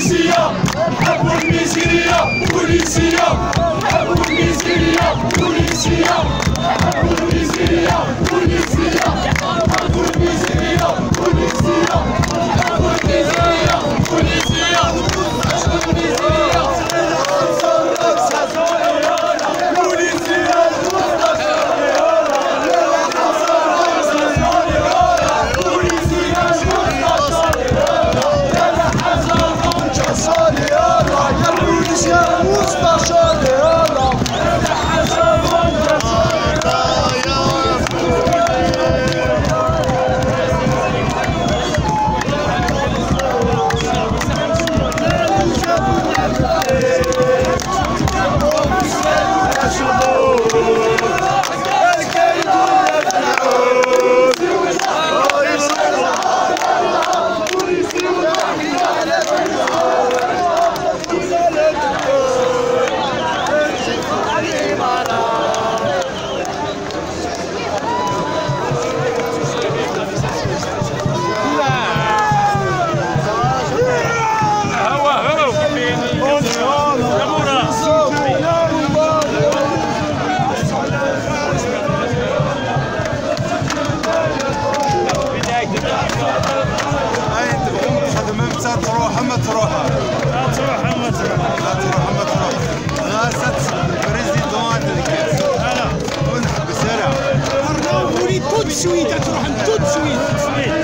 بوليسية نحبوا الميزيرية بوليسية نحبوا الميزيرية بوليسية نحبوا الميزيرية بوليسية نحبوا الميزيرية بوليسية نحبوا الميزيرية بوليسية نحبوا تروح اما تروح غاست بريزيدون الكاس انا ونحبس انا نريد tout de suite تروح tout de suite